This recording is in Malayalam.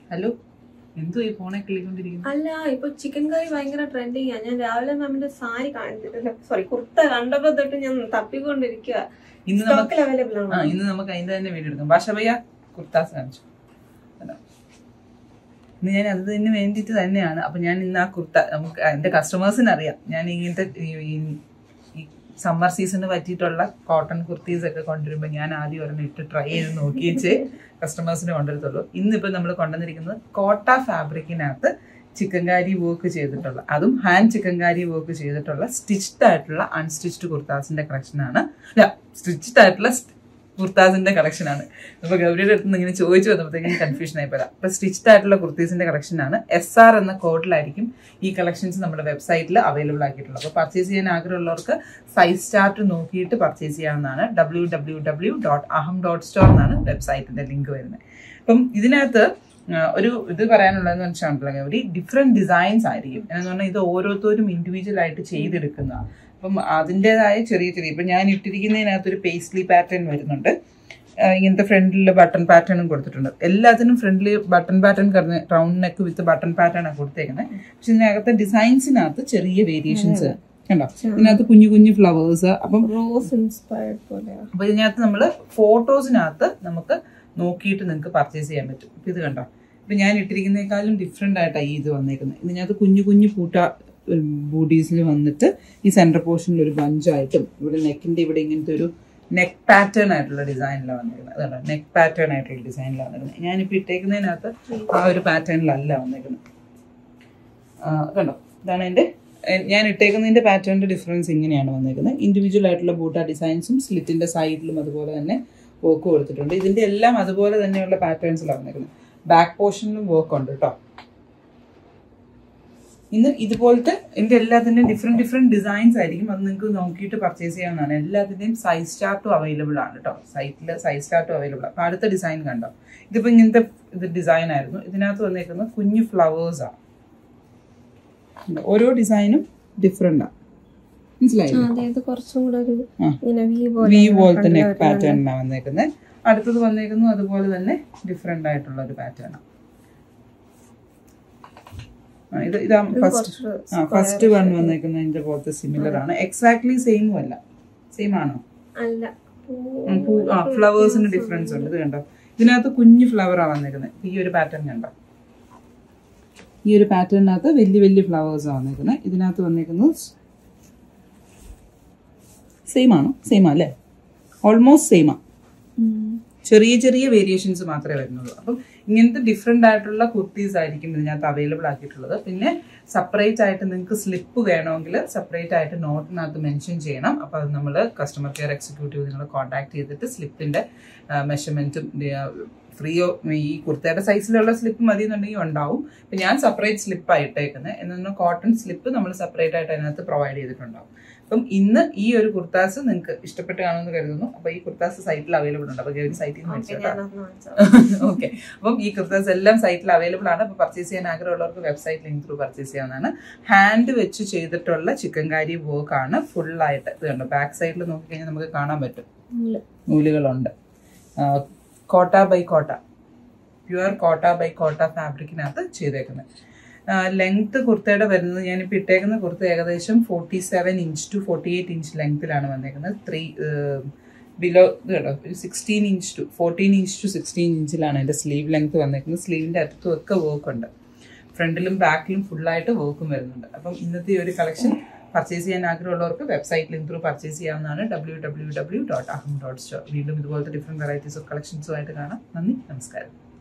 Hello? എന്തു ഈ ഫോണെ കിളിക്കൊണ്ടിരിക്കുന്നു? അല്ല, ഇപ്പൊ ചിക്കൻ കറി ഭയങ്കര ട്രെൻഡിങ് ആണ്. ഞാൻ രാവിലെ മാമിന്റെ സാരി കുർത്ത കണ്ടപ്പോ തൊട്ട് ഞാൻ തപ്പിക്കൊണ്ടിരിക്കുക. ഇന്ന് നമുക്ക് അതിന്റെ തന്നെ വീഡിയോ എടുക്കാം. ഭാഷ ഭയ്യ കുർത്താസ് കാണിച്ചു. ഇന്ന് ഞാൻ അതിന് വേണ്ടിയിട്ട് തന്നെയാണ്. അപ്പൊ ഞാൻ ഇന്ന് ആ കുർത്ത നമുക്ക് എന്റെ കസ്റ്റമേഴ്സിന് അറിയാം. ഞാൻ ഇങ്ങനത്തെ ഈ സമ്മർ സീസണിന് പറ്റിയിട്ടുള്ള കോട്ടൺ കുർത്തീസ് ഒക്കെ കൊണ്ടുവരുമ്പോൾ ഞാൻ ആദ്യം ഒരെണ്ണം ഇട്ട് ട്രൈ ചെയ്ത് നോക്കിയിച്ചേ കസ്റ്റമേഴ്സിന് കൊണ്ടുവരത്തുള്ളൂ. ഇന്നിപ്പോൾ നമ്മൾ കൊണ്ടുവന്നിരിക്കുന്നത് കോട്ട ഫാബ്രിക്കിനകത്ത് ചിക്കൻകാരി വർക്ക് ചെയ്തിട്ടുള്ള, അതും ഹാൻഡ് ചിക്കൻകാരി വർക്ക് ചെയ്തിട്ടുള്ള സ്റ്റിച്ച്ഡ് ആയിട്ടുള്ള അൺസ്റ്റിച്ച്ഡ് കുർത്താസിന്റെ കളക്ഷനാണ്. അല്ല, സ്റ്റിച്ച്ഡ് ആയിട്ടുള്ള കുർത്താസിന്റെ കളക്ഷനാണ്. അപ്പൊ ഗൗരിയുടെ അടുത്ത് നിന്ന് ഇങ്ങനെ ചോദിച്ചു വന്നപ്പോഴത്തേക്കും കൺഫ്യൂഷൻ ആയി പോരാ. അപ്പൊ സ്റ്റിച്ച്ഡ് ആയിട്ടുള്ള കുർത്തീസിന്റെ കളക്ഷനാണ്. SR എന്ന കോഡിലായിരിക്കും ഈ കളക്ഷൻസ് നമ്മുടെ വെബ്സൈറ്റിൽ അവൈലബിൾ ആക്കിയിട്ടുള്ളത്. അപ്പൊ പർച്ചേസ് ചെയ്യാൻ ആഗ്രഹമുള്ളവർക്ക് സൈസ് ചാർട്ട് നോക്കിയിട്ട് പർച്ചേസ് ചെയ്യാവുന്നതാണ്. www.aham.store എന്നാണ് വെബ്സൈറ്റിന്റെ ലിങ്ക് വരുന്നത്. അപ്പം ഇതിനകത്ത് ഒരു ഇത് പറയാനുള്ളതെന്ന് വെച്ചാൽ ഗൗരി, ഡിഫറെന്റ് ഡിസൈൻസ് ആയിരിക്കും. എന്ന് പറഞ്ഞാൽ ഇത് ഓരോരുത്തരും ഇൻഡിവിജ്വൽ ആയിട്ട് ചെയ്തെടുക്കുന്നതാണ്. അപ്പം അതിൻ്റെതായ ചെറിയ ഇപ്പം ഞാൻ ഇട്ടിരിക്കുന്നതിനകത്തൊരു പേസ്ലി പാറ്റേൺ വരുന്നുണ്ട്. ഇങ്ങനത്തെ ഫ്രണ്ടിൽ ബട്ടൺ പാറ്റേണും കൊടുത്തിട്ടുണ്ട്. എല്ലാത്തിനും ഫ്രണ്ടിൽ button pattern round neck with button pattern ആണ് കൊടുത്തേക്കുന്നത്. പക്ഷെ ഇതിനകത്ത് ഡിസൈൻസിനകത്ത് ചെറിയ വേരിയേഷൻസ് കണ്ടോ. ഇതിനകത്ത് കുഞ്ഞു കുഞ്ഞു ഫ്ലവേഴ്സ്, അപ്പം റോസ് ഇൻസ്പയർഡ് പോലെ. അപ്പൊ ഇതിനകത്ത് നമ്മള് ഫോട്ടോസിനകത്ത് നമുക്ക് നോക്കിയിട്ട് നിങ്ങൾക്ക് പർച്ചേസ് ചെയ്യാൻ പറ്റും. ഇപ്പൊ ഇത് കണ്ടോ, ഇപ്പൊ ഞാൻ ഇട്ടിരിക്കുന്നതിനേക്കാളും ഡിഫറെന്റ് ആയിട്ടാണ് ഈ ഇത് വന്നേക്കുന്നത്. ഇതിനകത്ത് കുഞ്ഞു കുഞ്ഞു പൂട്ട ബൂട്ടീസിൽ വന്നിട്ട് ഈ സെന്റർ പോർഷനിൽ ഒരു ബഞ്ചായിട്ടും ഇവിടെ നെക്കിന്റെ ഇവിടെ ഇങ്ങനത്തെ ഒരു നെക്ക് പാറ്റേൺ ആയിട്ടുള്ള ഡിസൈനിലാണ് വന്നിരിക്കുന്നത്. അതുകൊണ്ട് നെക്ക് പാറ്റേൺ ആയിട്ടുള്ള ഡിസൈനിലാണ് വന്നിരിക്കുന്നത്. ഞാനിപ്പോൾ ഇട്ടേക്കുന്നതിനകത്ത് ആ ഒരു പാറ്റേണിലല്ല വന്നിരിക്കുന്നത്. കണ്ടോ, ഇതാണ് എൻ്റെ ഞാൻ ഇട്ടേക്കുന്നതിന്റെ പാറ്റേണിന്റെ ഡിഫറൻസ് ഇങ്ങനെയാണ് വന്നിരിക്കുന്നത്. ഇൻഡിവിജ്വൽ ആയിട്ടുള്ള ബൂട്ട ഡിസൈൻസും സ്ലിറ്റിന്റെ സൈഡിലും അതുപോലെ തന്നെ വർക്ക് കൊടുത്തിട്ടുണ്ട്. ഇതിന്റെ എല്ലാം അതുപോലെ തന്നെയുള്ള പാറ്റേൺസിലാണ് വന്നിരിക്കുന്നത്. ബാക്ക് പോർഷനിലും വർക്ക് ഉണ്ട് കേട്ടോ. ഇന്ന് ഇതുപോലത്തെ ഇതിന്റെ എല്ലാത്തിന്റെയും ഡിഫറെന്റ് ഡിസൈൻസ് ആയിരിക്കും. അത് നിങ്ങൾക്ക് നോക്കിയിട്ട് പർച്ചേസ് ചെയ്യാവുന്നതാണ്. എല്ലാത്തിന്റെയും സൈസ് ചാർട്ടും അവൈലബിൾ ആണ് കേട്ടോ. സൈറ്റിൽ സൈസ് ചാർട്ടും അവൈലബിൾ ആണ്. അപ്പൊ അടുത്ത ഡിസൈൻ കണ്ടോ, ഇതിപ്പോ ഇങ്ങനത്തെ ഇത് ഡിസൈൻ ആയിരുന്നു. ഇതിനകത്ത് വന്നേക്കുന്നത് കുഞ്ഞു ഫ്ലവേഴ്സ് ആണ്. ഓരോ ഡിസൈനും ഡിഫറെന്റ് ആണ്, മനസ്സിലായില്ലേ? വി പോലത്തെ നെക്ക് പാറ്റേണിലാണ് വന്നേക്കുന്നത്. അടുത്തത് വന്നേക്കുന്നു അതുപോലെ തന്നെ ഡിഫറെന്റ് ആയിട്ടുള്ള ഒരു പാറ്റേൺ ആണ്. ഇതാ ഫസ്റ്റ് വൺ വന്നേക്കുന്നത് ഇതിന്റെ പോലത്തെ സിമിലർ ആണ്. എക്സാക്ട്ലി സെയിമും അല്ല. സെയിം ആണോ? ഫ്ലവേഴ്സിന് ഡിഫറൻസ് ഉണ്ട്. ഇത് കണ്ടോ, ഇതിനകത്ത് കുഞ്ഞു ഫ്ലവറാണ് വന്നേക്കുന്നത്. ഈ ഒരു പാറ്റേൺ കണ്ടോ, ഈ ഒരു പാറ്റേണിനകത്ത് വലിയ വലിയ ഫ്ലവേഴ്സാണ് വന്നേക്കുന്നത്. ഇതിനകത്ത് വന്നേക്കുന്നത് സെയിം ആണോ? സെയിം അല്ലേ? ഓൾമോസ്റ്റ് സെയിമാ. ചെറിയ ചെറിയ വേരിയേഷൻസ് മാത്രമേ വരുന്നുള്ളൂ. അപ്പം ഇങ്ങനത്തെ ഡിഫറെന്റ് ആയിട്ടുള്ള കുർത്തീസ് ആയിരിക്കും ഇതിനകത്ത് അവൈലബിൾ ആക്കിയിട്ടുള്ളത്. പിന്നെ സെപ്പറേറ്റ് ആയിട്ട് നിങ്ങൾക്ക് സ്ലിപ്പ് വേണമെങ്കിൽ സെപ്പറേറ്റ് ആയിട്ട് നോട്ടിനകത്ത് മെൻഷൻ ചെയ്യണം. അപ്പോൾ അത് നമ്മൾ കസ്റ്റമർ കെയർ എക്സിക്യൂട്ടീവ് നിങ്ങൾ കോൺടാക്ട് ചെയ്തിട്ട് സ്ലിപ്പിന്റെ മെഷർമെന്റും ഫ്രീയോ ഈ കുർത്തയുടെ സൈസിലുള്ള സ്ലിപ്പ് മതി എന്നുണ്ടെങ്കിൽ ഉണ്ടാവും. ഇപ്പം ഞാൻ സെപ്പറേറ്റ് സ്ലിപ്പാണ് ഇട്ടേക്കുന്നത്. എന്നാൽ കോട്ടൺ സ്ലിപ്പ് നമ്മൾ സെപ്പറേറ്റ് ആയിട്ട് അതിനകത്ത് പ്രൊവൈഡ് ചെയ്തിട്ടുണ്ടാവും. അപ്പം ഇന്ന് ഈ ഒരു കുർത്താസ് നിങ്ങൾക്ക് ഇഷ്ടപ്പെട്ട് കാണുമെന്ന് കരുതുന്നു. അപ്പൊ ഈ കുർത്താസ് സൈറ്റിൽ അവൈലബിൾ ഉണ്ട്. അപ്പൊ സൈറ്റിൽ നിന്ന് മേടിച്ചോട്ടോ. ഓക്കെ, അപ്പം ഈ കുർത്താസ് എല്ലാം സൈറ്റിൽ അവൈലബിൾ ആണ്. അപ്പൊ പർച്ചേസ് ചെയ്യാൻ ആഗ്രഹമുള്ളവർക്ക് വെബ്സൈറ്റ് ലിങ്ക് ത്രൂ പർച്ചേസ് ചെയ്യാവുന്നതാണ്. ഹാൻഡ് വെച്ച് ചെയ്തിട്ടുള്ള ചിക്കൻകാരി വർക്ക് ആണ് ഫുള്ളായിട്ട്. ഇത് കണ്ടോ, ബാക്ക് സൈഡിൽ നോക്കിക്കഴിഞ്ഞാൽ നമുക്ക് കാണാൻ പറ്റും നൂലുകളുണ്ട്. കോട്ട ബൈ കോട്ട, പ്യുവർ കോട്ട ബൈ കോട്ട ഫാബ്രിക്കിനകത്ത് ചെയ്തേക്കുന്നത്. ലെങ്ത് കുർത്തയുടെ വരുന്നത്, ഞാനിപ്പോൾ ഇട്ടേക്കുന്ന കുർത്ത ഏകദേശം 47 ഇഞ്ച് ടു 48 ഇഞ്ച് ലെങ്ത്തിലാണ് വന്നേക്കുന്നത്. ബിലോ ഇത് കേട്ടോ, ഒരു 16 ഇഞ്ച് ടു 14 ഇഞ്ച് ടു 16 ഇഞ്ചിലാണ് എൻ്റെ സ്ലീവ് ലെങ്ത് വന്നേക്കുന്നത്. സ്ലീവിൻ്റെ അറ്റത്തും ഒക്കെ വർക്ക് ഉണ്ട്. ഫ്രണ്ടിലും ബാക്കിലും ഫുള്ളായിട്ട് വർക്കും വരുന്നുണ്ട്. അപ്പം ഇന്നത്തെ ഒരു കളക്ഷൻ പർച്ചേസ് ചെയ്യാൻ ആഗ്രഹമുള്ളവർക്ക് വെബ്സൈറ്റ് ലിങ്ക് ത്രൂ പർച്ചേസ് ചെയ്യാവുന്നതാണ്. www.aham.store. വീണ്ടും ഇതുപോലത്തെ ഡിഫറെൻറ്റ് വെറൈറ്റീസ് ഓഫ് കളക്ഷൻസുമായിട്ട് കാണാം. നന്ദി, നമസ്കാരം.